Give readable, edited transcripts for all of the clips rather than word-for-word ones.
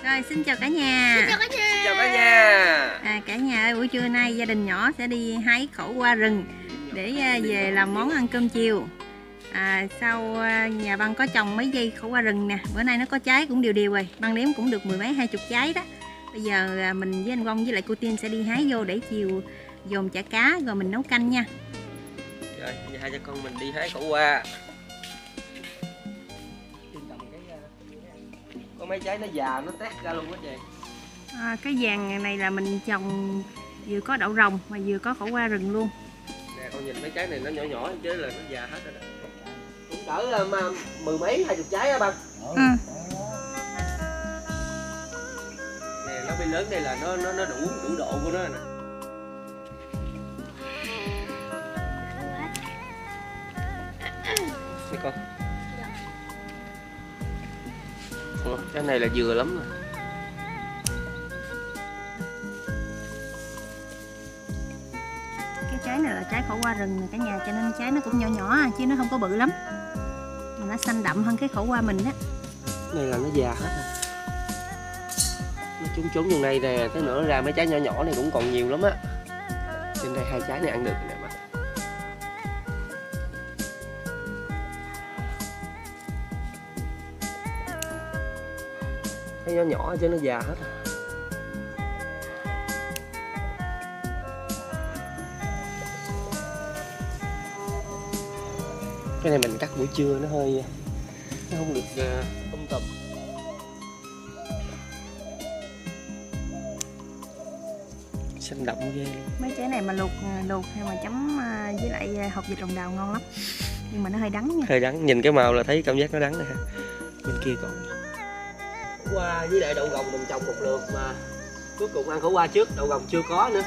Rồi xin chào cả nhà. Xin chào cả nhà. Chào cả nhà. Cả nhà ơi, buổi trưa nay gia đình nhỏ sẽ đi hái khổ qua rừng để về làm món ăn cơm chiều. Sau nhà Băng có trồng mấy dây khổ qua rừng nè, bữa nay nó có trái cũng đều đều rồi, Băng đếm cũng được 10 mấy 20 trái đó. Bây giờ mình với anh Quang với lại cô Tiên sẽ đi hái vô để chiều dồn chả cá rồi mình nấu canh nha. Rồi, bây giờ hai cha con mình đi hái khổ qua. Có mấy trái nó già nó tét ra luôn đó chị. Cái vàng này là mình trồng vừa có đậu rồng mà vừa có khổ qua rừng luôn. Nè con nhìn mấy trái này nó nhỏ nhỏ chứ là nó già hết rồi đó. Cũng cỡ mười mấy 20 trái á Băng. Nè nó bị lớn đây là nó đủ độ của nó nè. Đây con. Cái này là vừa lắm rồi. Cái trái này là trái khổ qua rừng cả nhà, cho nên trái nó cũng nhỏ nhỏ chứ nó không có bự lắm, mà nó xanh đậm hơn cái khổ qua mình đó. Này là nó già hết rồi. Nó trúng trong này nè, tới nữa nó ra mấy trái nhỏ nhỏ này cũng còn nhiều lắm á. Trên đây hai trái này ăn được nè mà. Cái nhỏ nhỏ chứ nó già hết rồi. Cái này mình cắt buổi trưa nó không được tùm. Xanh đậm ghê. Mấy trái này mà luộc hay mà chấm với lại hột vịt lòng đào ngon lắm, nhưng mà nó hơi đắng nha. Hơi đắng, nhìn cái màu là thấy cảm giác nó đắng nè. Bên kia còn qua với lại đậu gồng mình trồng một lượt mà cuối cùng ăn khổ qua trước, đậu gồng chưa có nữa.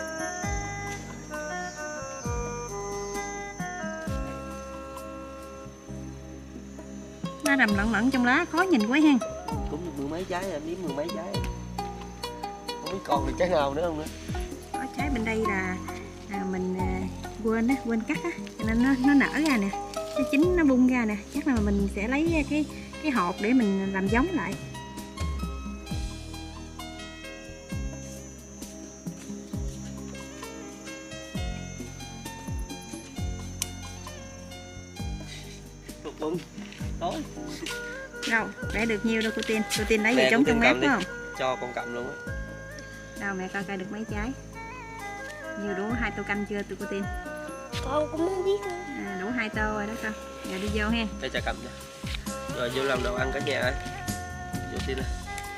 Nó rầm lẫn trong lá khó nhìn quá ha. Cũng được mười mấy trái rồi, nếm mười mấy trái. Không biết còn được trái nào nữa không nữa. Có trái bên đây là mình quên cắt á, cho nên nó nở ra nè, nó chín nó bung ra nè, chắc là mình sẽ lấy cái hột để mình làm giống lại. Đúng. Tối. Đâu, để được nhiêu đâu cô Tiên lấy về trống trong bếp phải không? Cho con cầm luôn á. Đâu mẹ coi được mấy trái. Nhiều đủ 2 tô canh chưa tụi cô Tiên? Con cũng muốn biết nữa. Đủ 2 tô rồi đó con. Giờ đi vô ha. Đây cha cầm nè. Rồi vô làm đồ ăn cả nhà ơi. Vô xin nè.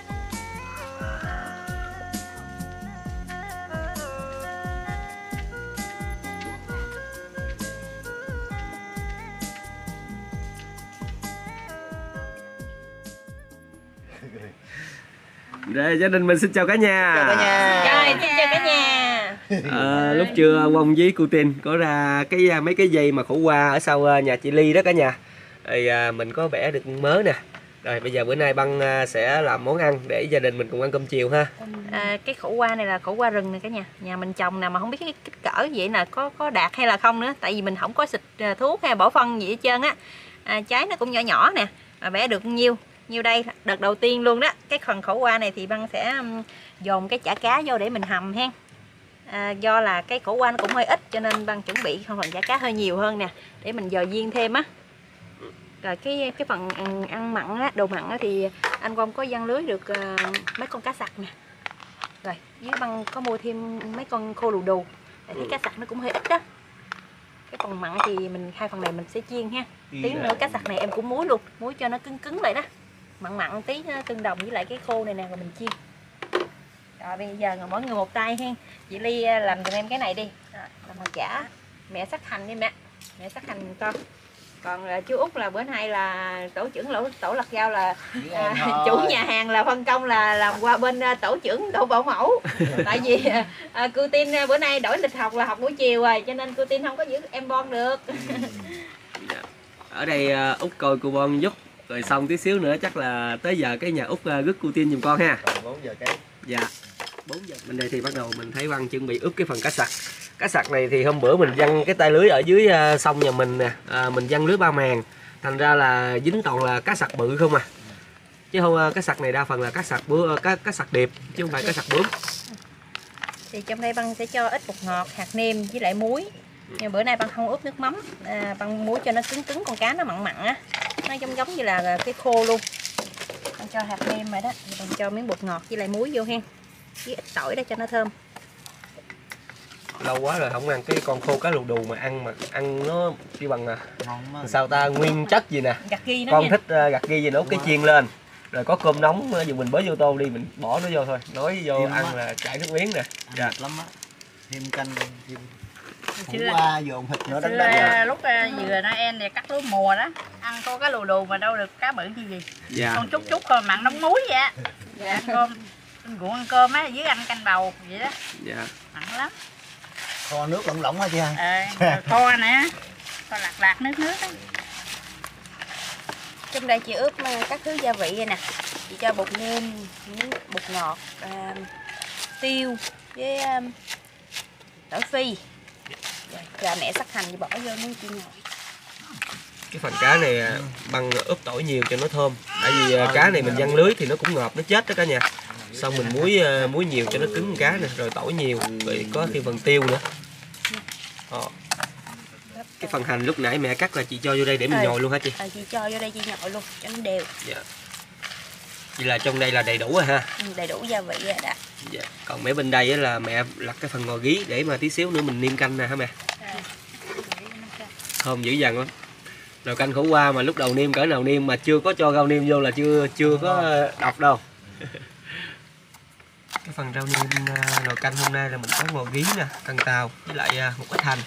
Đây, gia đình mình xin chào cả nhà. Chào cả nhà. Rồi, xin chào cả nhà. Lúc trưa ông Quang với cô Tin có ra mấy cái dây mà khổ qua ở sau nhà chị Ly đó cả nhà. Thì mình có vẽ được mớ nè. Rồi bây giờ bữa nay Băng sẽ làm món ăn để gia đình mình cùng ăn cơm chiều ha. Cái khổ qua này là khổ qua rừng nè cả nhà. Nhà mình trồng nè mà không biết cái kích cỡ vậy là có đạt hay là không nữa. Tại vì mình không có xịt thuốc hay bỏ phân gì hết trơn á. Trái nó cũng nhỏ nhỏ nè. Vẽ được nhiêu đây đợt đầu tiên luôn đó. Cái phần khổ qua này thì Băng sẽ dồn cái chả cá vô để mình hầm ha. Do là cái khổ qua nó cũng hơi ít cho nên Băng chuẩn bị phần chả cá hơi nhiều hơn nè để mình dò viên thêm á. Rồi cái phần ăn mặn á, đồ mặn á thì anh Quang có giăng lưới được mấy con cá sặc nè. Rồi với Băng có mua thêm mấy con khô đù tại thấy cá sặc nó cũng hơi ít đó. Cái phần mặn thì hai phần này mình sẽ chiên ha. Tí nữa cá sặc này em cũng muối luôn, muối cho nó cứng lại đó. Mặn tí nó tương đồng với lại cái khô này nè rồi mình chiên. Rồi bây giờ mỗi người một tay ha. Chị Ly làm giùm em cái này đi. Làm hành chả. Mẹ sắc hành đi mẹ. Mẹ sắc hành con. Còn chú Út là bữa nay là tổ trưởng tổ lật rau là chủ nhà hàng là phân công là làm qua bên tổ trưởng tổ bảo mẫu. Tại vì cô Tin bữa nay đổi lịch học là học buổi chiều rồi cho nên cô Tin không có giữ em Bon được. Ở đây Út coi cô Bon giúp rồi xong tí xíu nữa chắc là tới giờ cái nhà Út rước cô Tin giùm con ha. 4 giờ cái. Dạ. 4 giờ. Bên đây thì bắt đầu mình thấy Văn chuẩn bị ướp cái phần cá sặc. Cá sặc này thì hôm bữa mình văng cái tay lưới ở dưới sông nhà mình nè, mình văng lưới ba màng, thành ra là dính toàn là cá sặc bự không à. chứ không cái sặc này đa phần là cá sặc cá sặc điệp chứ không phải cá sặc bướm. Thì trong đây Băng sẽ cho ít bột ngọt, hạt nêm với lại muối. Nhưng bữa nay Băng không ướp nước mắm, Băng muối cho nó cứng cứng, con cá nó mặn mặn á, nó giống như là cái khô luôn. Băng cho hạt nêm rồi đó, Băng cho miếng bột ngọt với lại muối vô hen, với ít tỏi để cho nó thơm. Lâu quá rồi không ăn cái con khô cá lù đù mà ăn nó chỉ bằng sao ta nguyên chất gì nè. Gặt ghi nó Con nha. thích gặt ghi gì nấu cái chiên lên. Rồi có cơm nóng dùng mình bới vô tô đi, mình bỏ nó vô thôi, nói vô Chiên ăn á. là chảy nước miếng nè. Dạ. Lắm á. Thêm canh thêm Xưa- khổ qua dồn thịt nữa đánh Xưa đánh. lúc vừa Noel thì cắt lúa mùa đó, ăn con cá lù đù mà đâu được cá bự như gì. Dạ. Con chút chút thôi mặn nóng muối vậy á. Dạ, ăn cơm ruộng ăn cơm á dưới ăn canh bầu vậy đó, Dạ. mặn lắm. Kho nước lỏng lỏng hả chị ha? Rồi kho nè, kho lạc nước á. Trong đây chị ướp các thứ gia vị đây nè. Chị cho bột nêm, miếng bột ngọt, tiêu với tỏi phi. Rồi, chờ mẹ sắc hành thì bỏ vô miếng chiên ngọt. Cái phần cá này Băng ướp tỏi nhiều cho nó thơm. Tại vì cá này mình văng lưới thì nó cũng ngọt, nó chết đó cả nhà. Xong mình muối nhiều cho nó cứng con cá nè, rồi tỏi nhiều, rồi có thêm phần tiêu nữa. Cái phần hành lúc nãy mẹ cắt là chị cho vô đây để mình nhồi luôn hả chị? Chị cho vô đây chị nhồi luôn cho nó đều. Dạ. Vậy là trong đây là đầy đủ rồi ha. Đầy đủ gia vị rồi đó. Dạ. Còn mấy bên đây á là mẹ lặt cái phần ngò gí để mà tí xíu nữa mình nêm canh nè hả mẹ? Thơm dữ dằn lắm. Nồi canh khổ qua mà lúc đầu nêm cỡ nào nêm mà chưa có cho rau nêm vô là chưa có đọc đâu. Cái phần rau nêm nồi canh hôm nay là mình có ngò gí nè, cần tàu với lại một ít hành.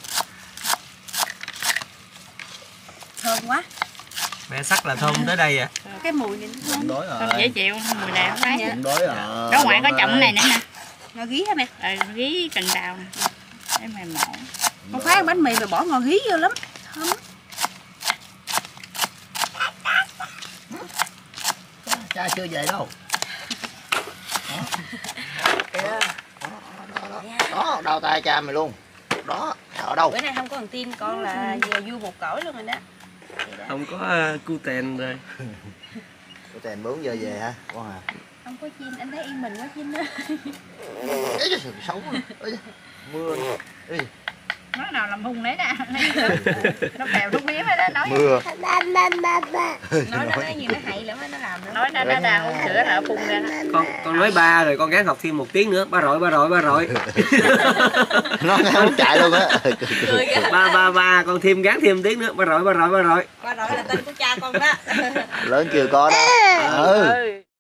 Thơm quá. Mẹ sắc là thơm tới đây à. Cái mùi này nó Bụng đói Không rồi. dễ chịu, mùi này không thấy. Bụng đói rồi. Đó ngoài có trồng cái này nữa nè. ngò gí hả mẹ? Gí cần đào nè. Để mày mổ. Không phải bánh mì mà bỏ ngò gí vô lắm. Thơm. Cha chưa về đâu. Đó, đau tay cha mày luôn. Đó, ở đâu? Bữa nay không có thằng tim, con là về vui một cõi luôn rồi đó. Không có gluten rồi. Cô Tèn 4 giờ về hả? Con à. Không có chim, anh thấy yên mình quá chim đó. Ê, trời, xấu quá. Ê, mưa nè. Ê, Nó nào làm hung đấy nè. Nó bèo nó biếm rồi đó. Nói mưa. Nói nó nói gì nó hay lắm á, nó làm nữa. nói nó đang uống sữa là phun ra đó. Con nói ba rồi, con gắng học thêm 1 tiếng nữa. Ba rọi. Nó chạy luôn á. Cười kìa. Ba con gắng thêm 1 tiếng nữa. Ba rọi. Qua rồi là tên của cha con đó. Lớn chưa có đó. Ừ.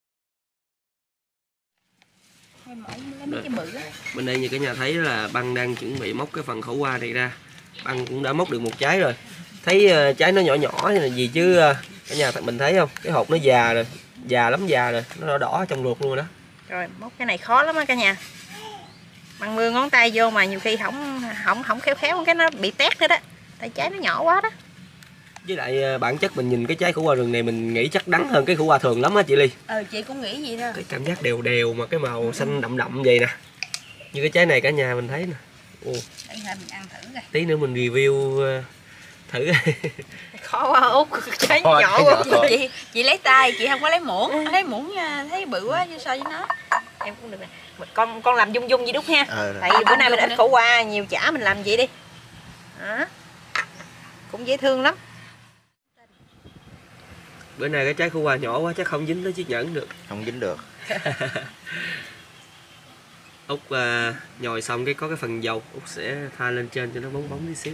Lấy mấy cái bự á. Bên đây như cả nhà thấy là Băng đang chuẩn bị móc cái phần khổ qua này ra. Băng cũng đã móc được 1 trái rồi. Thấy trái nó nhỏ nhỏ như là gì chứ cả nhà mình thấy không? Cái hột nó già rồi, già rồi, nó đỏ đỏ trong ruột luôn rồi đó. Rồi móc cái này khó lắm á cả nhà. Băng mưa ngón tay vô mà nhiều khi không khéo cái nó bị tét nữa đó. Tại trái nó nhỏ quá đó. Với lại bản chất mình nhìn cái trái khổ qua rừng này mình nghĩ chắc đắng hơn cái khổ qua thường lắm á chị Ly. Chị cũng nghĩ vậy đó. Cái cảm giác đều đều mà cái màu xanh đậm đậm vậy nè. Như cái trái này cả nhà mình thấy nè. Ồ, Đây thôi mình ăn thử coi. tí nữa mình review thử. Khó quá Út, trái Khó, nhỏ trái quá. nhỏ. Chị lấy tay, chị không có lấy muỗng. Lấy muỗng thấy bự quá chứ so với nó. Em cũng được nè. Con làm dung vậy Đúc ha. Tại vì bữa nay mình ít khổ qua, nhiều chả mình làm vậy đi. Đó. Cũng dễ thương lắm. Bữa nay cái trái khổ qua nhỏ quá chắc không dính tới chiếc nhẫn được. Không dính được. Út nhồi xong cái có cái phần dầu, Út sẽ thoa lên trên cho nó bóng bóng tí xíu.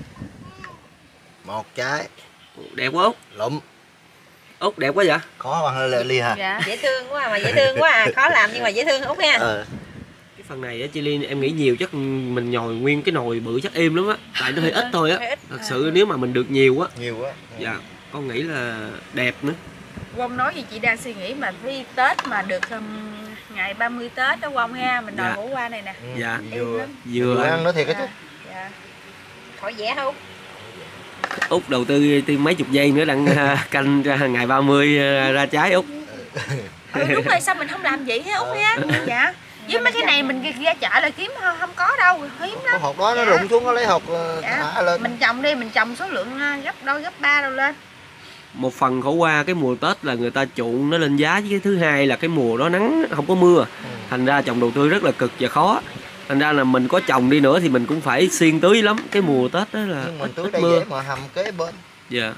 1 trái. Đẹp quá Út. Lụm. Út đẹp quá vậy. Khó bằng Ly hả? Dạ, dễ thương quá mà dễ thương quá à. Khó làm nhưng mà dễ thương Út ha. Cái phần này á chị Ly em nghĩ nhiều chắc mình nhồi nguyên cái nồi bự chắc êm lắm á. Tại nó hơi ít thôi á. Thật sự nếu mà mình được nhiều á. Nhiều quá. Dạ, con nghĩ là đẹp nữa. Quông nói gì chị đang suy nghĩ mà khi Tết mà được ngày 30 Tết đó Quông ha, mình đòi khổ qua này nè. Dạ. Vừa Vừa ăn nó thiệt á chứ. Dạ. Khỏi dễ không? Út đầu tư thêm mấy chục giây nữa đang canh ra ngày 30 ra trái Út. Đúng rồi, sao mình không làm vậy hả Út ha? Dạ. Với mấy cái này mình ra chợ là kiếm không có đâu, hiếm Có lắm. hột đó nó rụng xuống nó lấy hột Dạ. thả lên. Mình trồng đi, mình trồng số lượng gấp đôi gấp ba đâu lên. một phần khổ qua cái mùa Tết là người ta chuộng nó lên giá, với cái thứ hai là cái mùa đó nắng không có mưa, thành ra trồng đồ tươi rất là cực và khó. Thành ra là mình có trồng đi nữa thì mình cũng phải xuyên tưới lắm. Cái mùa Tết đó là nhưng mà tưới ít đây mưa. dễ mà hầm kế bên. Dạ.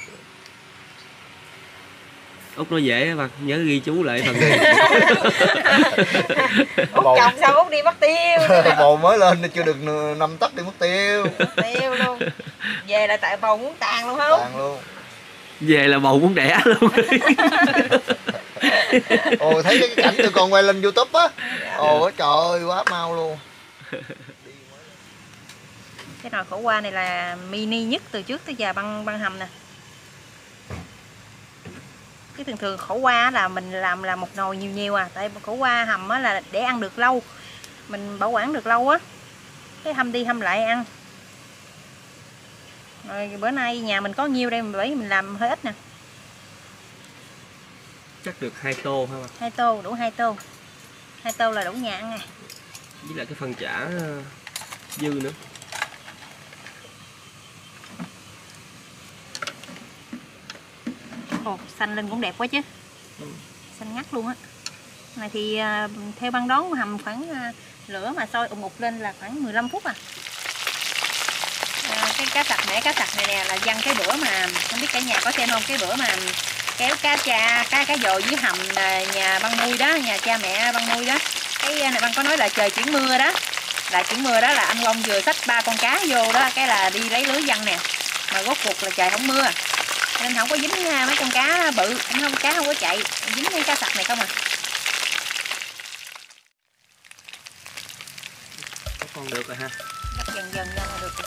Út nói dễ á, nhớ ghi chú lại phần này. Út trồng sao Út đi mất tiêu. Bầu mới lên chưa được 5 tấc đi mất tiêu. Tiêu luôn. Về là tại bầu muốn tàn luôn không? Tàn luôn. Về là bầu muốn đẻ luôn. Ồ, thấy cái cảnh tụi con quay lên YouTube á. Ồ trời ơi, quá mau luôn. Cái nồi khổ qua này là mini nhất từ trước tới giờ băng hầm nè. Cái thường khổ qua là mình làm là một nồi nhiều à, tại khổ qua hầm á là để ăn được lâu, mình bảo quản được lâu á, cái hâm đi hâm lại ăn. Rồi bữa nay nhà mình có nhiêu đây bởi mình làm hơi ít nè. Chắc được 2 tô ha. 2 tô, đủ 2 tô. 2 tô là đủ nhà ăn nè. Với lại cái phần chả dư nữa. Ồ, xanh lên cũng đẹp quá chứ. Xanh ngắt luôn á. Này thì theo băng đón hầm khoảng lửa mà sôi ùm ụt lên là khoảng 15 phút à. Cái cá sặc, mẻ cá sặc này nè là dăng cái bữa mà không biết cả nhà có xem không, cái bữa mà kéo cá dồi dưới hầm nhà băng nuôi đó, nhà cha mẹ băng nuôi đó. Cái này băng có nói là trời chuyển mưa đó. Là chuyển mưa đó là anh Long vừa xách 3 con cá vô đó, cái là đi lấy lưới dăng nè. Mà rốt cuộc là trời không mưa. Nên không có dính mấy con cá bự, cá không có chạy, dính mấy cá sặc này không à. Có con được rồi ha. Bắt dần dần ra là được rồi.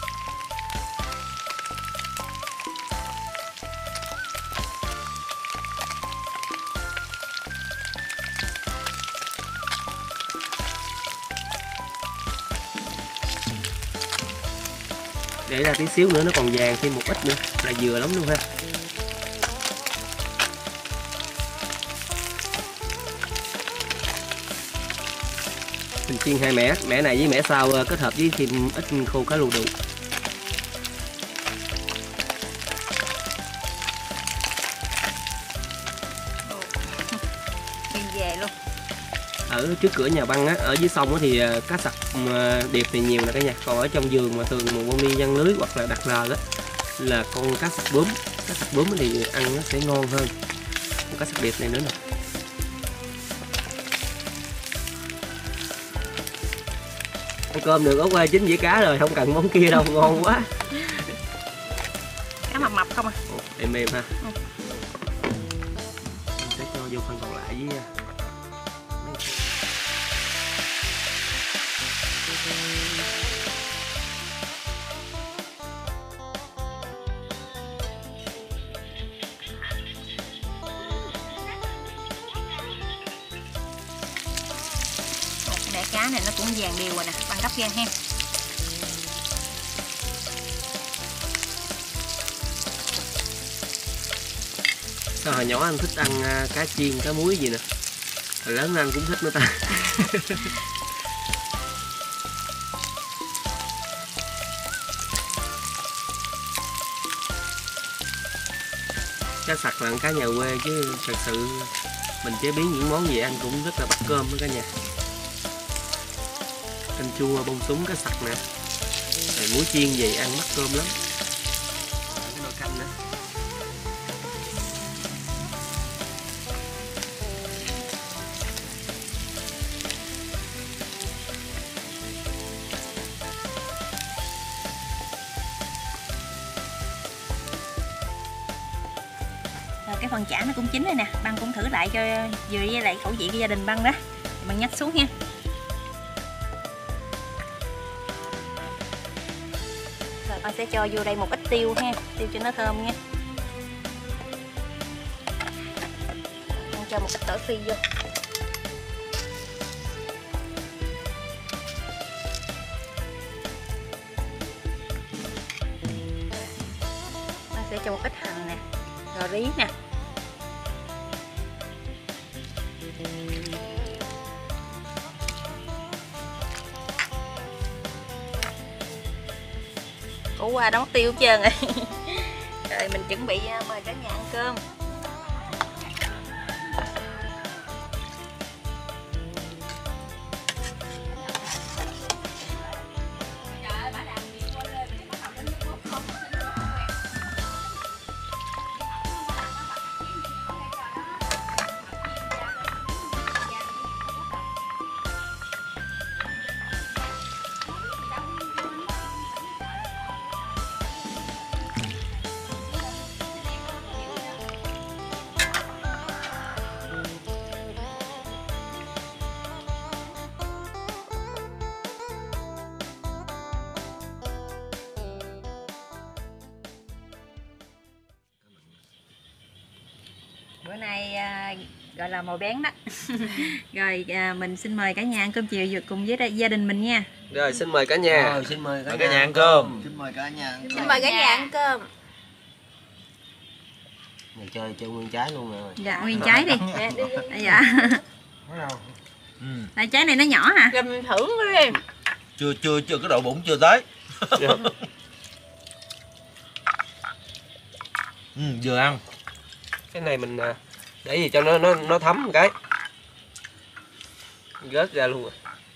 Để ra tí xíu nữa nó còn vàng thêm một ít nữa là vừa lắm luôn ha. Mình chiên 2 mẻ này với mẻ sau kết hợp với thêm ít khô cá lù đu. Đi về luôn. Ở trước cửa nhà băng á, ở dưới sông á thì cá sặc điệp thì nhiều nè cả nhà. Còn ở trong vườn mà thường mà con đi giăng lưới hoặc là đặt lờ á là con cá sặc bướm. Cá sặc bướm thì ăn nó sẽ ngon hơn. Con cá sặc điệp này nữa nè. Ăn cơm được ốc ơi, chín dĩa cá rồi, không cần món kia đâu, ngon quá. Cá mập không à? Êm êm ha. Mình sẽ cho vô phần còn lại với để cá này nó cũng vàng đều rồi nè, băng gấp gan ha. sao hồi nhỏ anh thích ăn cá chiên, cá muối gì nè, hồi lớn anh cũng thích nữa ta. Cá sặc là cá nhà quê chứ thật sự mình chế biến những món gì ăn cũng rất là bắt cơm đó cả nhà. Canh chua bông súng cá sặc nè, rồi muối chiên vậy ăn bắt cơm lắm. Cái nồi canh nữa. Rồi cái phần chả nó cũng chín rồi nè, băng cũng thử lại cho vừa với lại khẩu vị của gia đình băng đó. Băng nhắc xuống nha. Rồi băng sẽ cho vô đây một ít tiêu ha, tiêu cho nó thơm nha. Băng cho một ít tỏi phi vô. Băng sẽ cho một ít hành nè, rồi rí nè. Ủa qua đó mất tiêu hết trơn rồi. Rồi mình chuẩn bị mời cả nhà ăn cơm. Bữa nay gọi là mồi bén đó. Rồi mình xin mời cả nhà ăn cơm chiều cùng với gia đình mình nha. Rồi xin mời cả nhà. Rồi, xin mời cả nhà ăn cơm. Xin mời cả nhà ăn cơm. Xin mời cả nhà ăn cơm. Này chơi nguyên trái luôn rồi. Dạ nguyên trái đi. Đi. Dạ. Ừ. Tại trái này nó nhỏ hả? Rồi mình thử đi. Chưa cái độ bụng chưa tới. Vừa ăn. Cái này mình để gì cho nó thấm một cái. Gớt ra luôn rồi.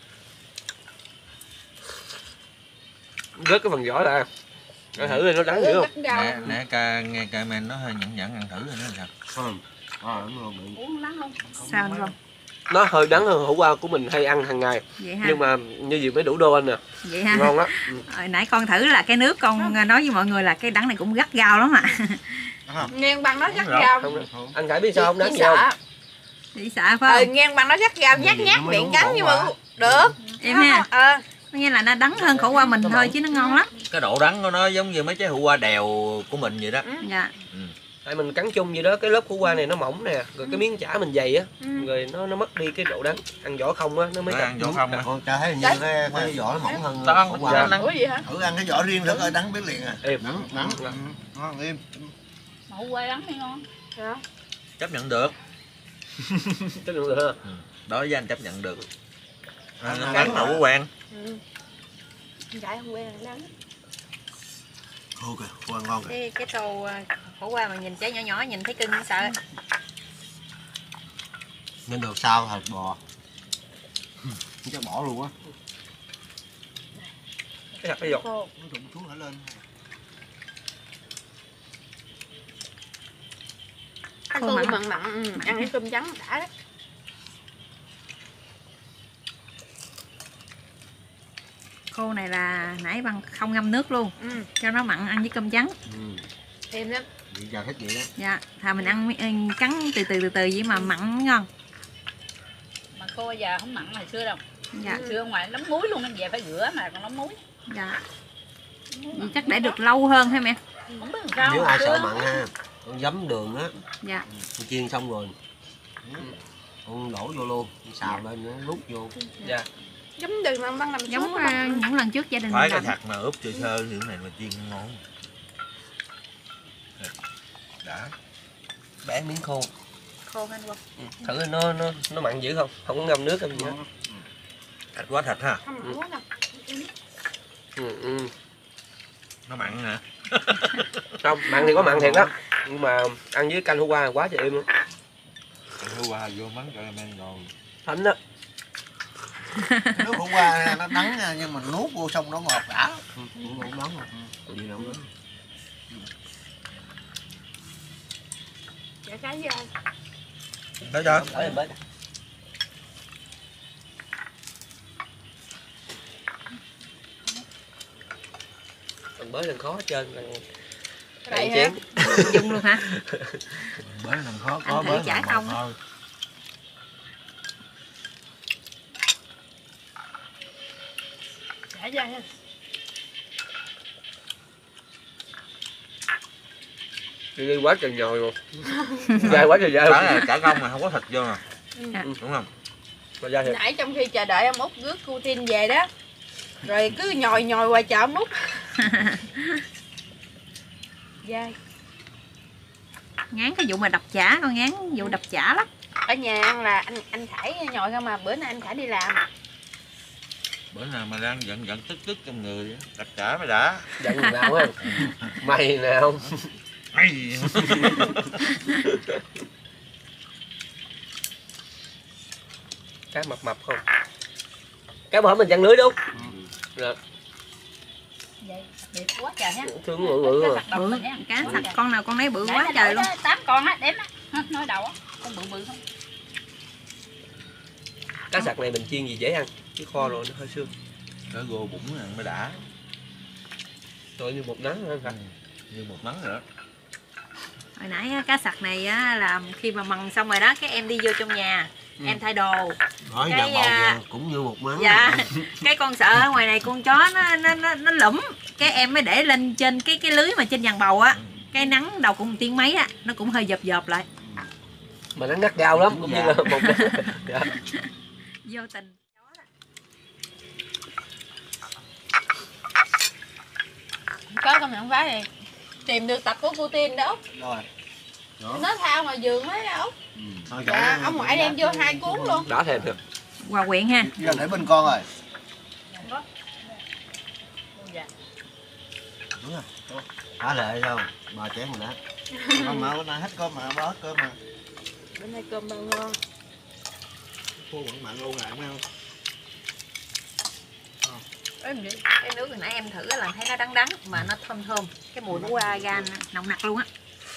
Gớt cái phần vỏ ra. Ăn thử đi nó đắng dữ không? Nãy nghe ca men nó hơi nhẫn ăn thử rồi nó sao? Uống lắm không? Sao anh không? Nó hơi đắng hơn hủ qua của mình hay ăn hàng ngày. Vậy ha. Nhưng mà như gì mới đủ đô anh nè. Vậy ha. Ngon lắm. Hồi nãy con thử là cái nước con nói với mọi người là cái đắng này cũng gắt gao lắm ạ. Ngang bằng nó gắt gao. Anh Khải biết sao không, đắng Chị gì không? sợ. Chị sợ phải không? Ngang bằng nó gắt gao nhát miệng cắn nhưng mà được. Em ha. Có nghĩa là nó đắng hơn khổ qua mình thôi chứ nó ngon lắm. Cái độ đắng của nó giống như mấy trái hủ qua đèo của mình vậy đó. Dạ. Tại mình cắn chung vậy đó, cái lớp khổ qua này nó mỏng nè, rồi cái miếng chả mình dày á, rồi nó mất đi cái độ đắng. Ăn vỏ không á nó mới Ăn vỏ không á. Con cha thấy như cái vỏ nó mỏng hơn. Tao khổ qua. Ủa gì hả? Thử ăn cái vỏ riêng thử coi đắng biết liền à. Êm. Đắng. Ngon im. Mẫu quay đắng hay ngon? Dạ. Chấp nhận được. Chất lượng được ha. Đối với anh chấp nhận được. Cắn đâu có quen. Dạ không quen lắm. Ok, qua ngon kìa. Cái tô khổ qua mà nhìn trái nhỏ nhỏ nhìn thấy cưng sợ. Nên được sao thịt bò. Cho bỏ luôn á. Cái hạt cái giọt. Nó rụng xuống hả lên. Ăn cơm mặn mặn, ăn cái cơm trắng đã đấy. Khô này là nãy bằng không ngâm nước luôn. Cho nó mặn ăn với cơm trắng. Êm lắm. Vậy giờ thích vậy đó. Dạ, thà mình ăn cắn từ từ vậy mà mặn ngon. Mà cô bây giờ không mặn hồi xưa đâu. Dạ. Hồi xưa ngoài lắm muối luôn, anh về phải rửa mà còn lắm muối. Dạ. Vậy chắc để được lâu hơn hả mẹ? Không biết làm sao. Nếu hồi ai xưa sợ mặn ha, con giấm đường á, Dạ. con chiên xong rồi, con đổ vô luôn, xào lên nó rút vô. Dạ. Giống đường mà băng làm Giống những lần trước gia đình Phải mình cái làm. thạch mà ướp sơ sơ như thế này mà chiên ngon. Đã. Bẻ miếng khô. Khô anh không? Thử nó mặn dữ không? Không có ngâm nước không gì hết. Thạch quá thạch ha. Không mặn đâu. Nó mặn hả? Không, mặn thì có mặn thiệt đó. Nhưng mà ăn với canh hủ qua quá trời êm luôn. Hủ qua vô mắm cho men rồi. Thánh đó. Nước khổ qua nó đắng nha, nhưng mà nuốt vô xong nó ngọt đã. Cũng không đắng rồi. Gì đâu đó. Dạ cái gì không? Tới cho. Ở bên. Còn bới lần khó hết trơn. Đây chén. Dùng luôn hả? Bới làm khó Anh có thử bới chả làm không? ngọt thôi. Dạ dai ha. Đi quá trời nhồi mà. Dai quá trời dai. Chả không mà không có thịt vô nè. Đúng không? Mà dai thiệt. Nãy trong khi chờ đợi ông Út rước cô Tin về đó, rồi cứ nhồi ngoài chợ ông Út. Dai. Ngán cái vụ mà đập chả, con ngán vụ đập chả lắm. Ở nhà ăn là anh Khải nhồi không mà bữa nay anh Khải đi làm. Bữa nào mà đang giận tức trong người đập chả mới đã. Giận nào không? Mày nè không? Hay. Cá mập mập không? Cá bữa mình chăn lưới đúng không? Rồi. Vậy đẹp quá trời ha. Thương ngự Cá rồi. sặc đồng Bự, mình á. cá sặc con nào con nấy bự quá trời luôn. 8 con á, đếm á. Nói đầu á, con bự bự không? Cá sặc này mình chiên gì dễ ăn, chứ kho rồi nó hơi xương. Cá gô bụng ăn mới đã. Rồi như một nắng hơn hả? Như một nắng rồi đó. Hồi nãy á, cá sặc này á, là khi mà mần xong rồi đó, cái em đi vô trong nhà, em thay đồ. Nói Cái, giờ bầu cũng như một món. Dạ, cái con sợ ở ngoài này con chó nó lủm, cái em mới để lên trên cái lưới mà trên giàn bầu á, cái nắng đầu cũng tiếng mấy á, nó cũng hơi dợp dợp lại. Mà nó ngắt gao lắm, cũng như là một dạ. Vô tình. Có công nhận phá gì tìm được tập của Putin đó. Rồi. Đó. Nó thao ngoài giường mấy đâu. Thôi Dạ, ông ngoại đem vô 2 cuốn luôn. Đã thêm được. Hòa quyện ha. Giờ để bên con rồi. Đúng rồi. Hả lệ sao? Bà chén mình đã. Mà bữa nay hết cơm mà, bớt cơm mà. Bữa nay cơm bao ngon. Cô vẫn mặn luôn lại không? Cái nước hồi nãy em thử là thấy nó đắng đắng mà nó thơm thơm, cái mùi nó qua gan nồng nặc luôn á.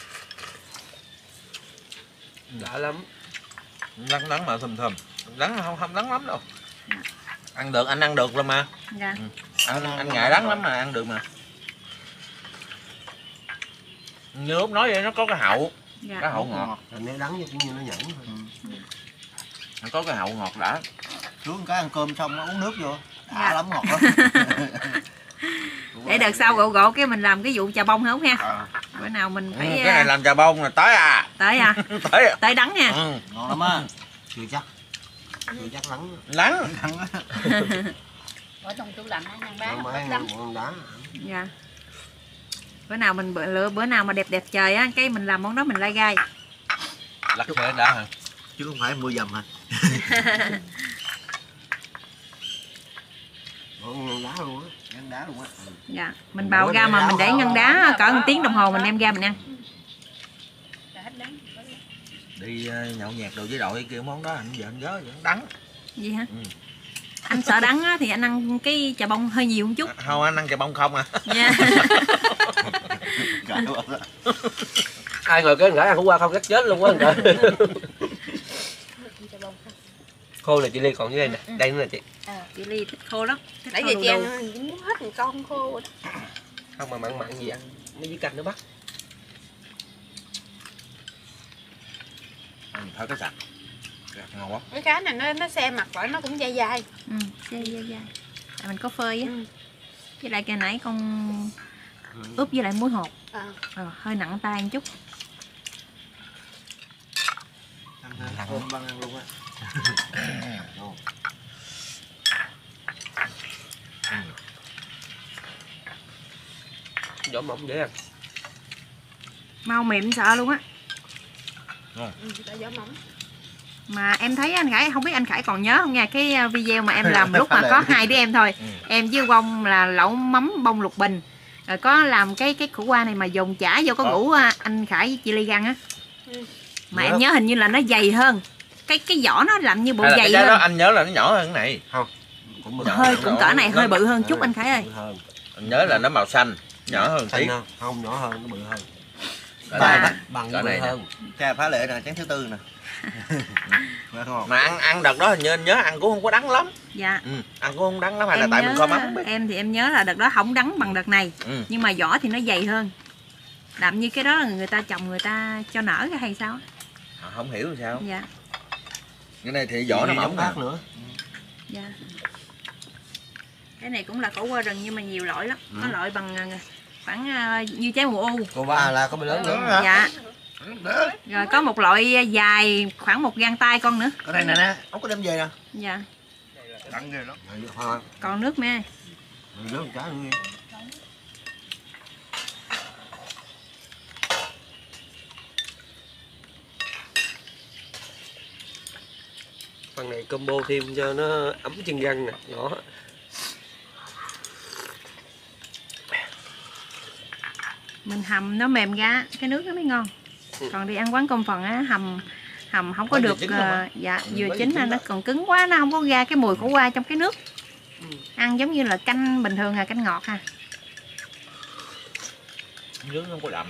Đã lắm. Đắng đắng mà thơm thơm. Đắng không đắng lắm đâu. Ăn được, anh ăn được rồi mà. Dạ. Anh ngại đắng lắm mà ăn được mà. Như lúc nói vậy nó có cái hậu. Dạ. Cái hậu ngọt. Nếu đắng thì cũng như nó nhẫn thôi. Nó có cái hậu ngọt đã. Xuống cái ăn cơm xong nó uống nước vô. Đã Dạ. lắm ngọt lắm. Để đợt sau gộ gộ cái mình làm cái vụ chà bông không ha. À, Bữa nào mình phải Cái này làm trà bông là tới à. tới à, Tới à. tới đắng nha. Ừ. ngon lắm á. Chưa chắc. Chưa chắc lắng. Lắng. Lắng á. Ở trong tủ lạnh ăn Nó bán mới ít lắm. ăn đá. Dạ. Bữa nào mình lựa bữa nào mà đẹp đẹp trời á, cái mình làm món đó mình lai gai. Lắc khẽ đã hả? Chứ không phải mua dầm hả? Ngân đá luôn á. Ngân đá luôn á. Dạ. Mình bào ra mà mình để ngăn đá cỡ 1 tiếng đồng hồ mình đem ra mình ăn. Là hết đáng. Đi nhậu nhẹt đồ với đội kêu món đó anh giờ anh nhớ vẫn đắng. Gì hả? Ừ. Anh sợ đắng á, thì anh ăn cái chà bông hơi nhiều một chút. Không, anh ăn trà bông không à. Dạ. Gãi quá. Ai ngồi cái ngã ăn khổ qua không chắc chết luôn quá trời. Khô là chị Ly còn dưới đây nè, đây nữa nè chị. Chị Ly thích khô lắm. Thích Nãy khô giờ đu chèn đu. muốn hết một con khô rồi đó. Không mà mặn mặn gì ăn, nó với canh nó bắt. Thôi cái sạch. Ngon quá. Cái cá này nó xe mặt lại nó cũng dai dai. Ừ, dai. Tại mình có phơi á. Ừ. Với lại cái nãy con ướp với lại muối hột. Hơi nặng tay một chút. Thơm băng ăn luôn á. Vỏ mỏng dễ ăn. Mau mềm sợ luôn á. Tại gió mỏng. Mà em thấy anh Khải, không biết anh Khải còn nhớ không nha, cái video mà em làm lúc mà có 2 đứa em thôi. Em với Bông là lẩu mắm bông lục bình. Rồi có làm cái khổ qua này mà dùng chả vô có ngủ anh Khải với chị Ly Găng á. Mà em nhớ hình như là nó dày hơn. Cái vỏ nó làm như bộ Hay là dày cái đó hơn. anh nhớ là nó nhỏ hơn cái này. Hơi cũng cỡ này hơi bự hơn chút anh Khải ơi. Anh nhớ là nó màu xanh, nhỏ hơn tí. Không, nhỏ hơn, nó bự hơn. Bằng Bằng này bự hơn. Cha phá lệ nè, chén thứ tư nè. Mà ăn đợt đó hình như anh nhớ ăn cũng không có đắng lắm. Dạ. Ăn cũng không đắng lắm, hay là Em tại nhớ, mình kho mắm không biết. em thì em nhớ là đợt đó không đắng bằng đợt này. Nhưng mà vỏ thì nó dày hơn. Đậm như cái đó là người ta trồng người ta cho nở cái hay sao? Không hiểu sao. Dạ. Cái này thì vỏ nó mỏng khác nữa. Dạ. Cái này cũng là khổ qua rừng nhưng mà nhiều loại lắm. Có loại bằng khoảng như trái mù u. Cô ba là có bị lớn nữa. Dạ. Rồi có một loại dài khoảng 1 gang tay con nữa. Cái này nè, ốc có đem về nè. Dạ. Đắng ghê lắm. Còn nước mê. Nước một trái nữa. Phần này combo thêm cho nó ấm chân răng nè, nhỏ. Mình hầm nó mềm ra cái nước nó mới ngon. Còn đi ăn quán cơm phần á, hầm không có Mới vừa được chín không à? dạ vừa Mới chín vừa là chín nó đó. còn cứng quá, nó không có ra cái mùi khổ qua trong cái nước. Ăn giống như là canh bình thường, canh ngọt ha. Nước nó không có đậm.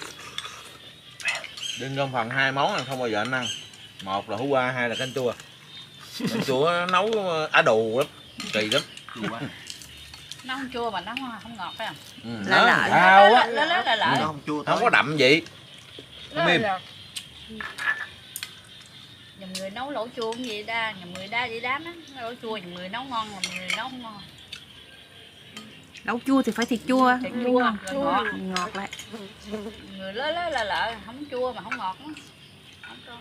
Đinh trong phần 2 món là không bao giờ anh ăn. Một là hủ qua, hai là canh chua. Canh chua nấu ả đù lắm, kỳ lắm. Nó không chua mà nó không ngọt phải không? Lạ Nó lạ. sao á, Là nó không chua không có đậm vậy. Nó mềm. Nhầm người nấu lẩu chua cũng vậy đa, nhầm người đa vậy đám á, lẩu chua nhầm người nấu ngon, nhầm người nấu không ngon. Lẩu chua thì phải thiệt chua, Thiệt mới chua, ngon. rồi ngọt. Ngọt lại. Người lớn lợ không chua mà không ngọt á. Không có.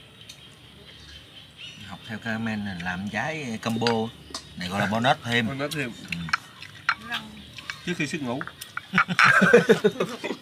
Học theo comment là làm trái combo. Này gọi là bonus thêm. Con nói thêm Răng. trước khi xuất ngủ.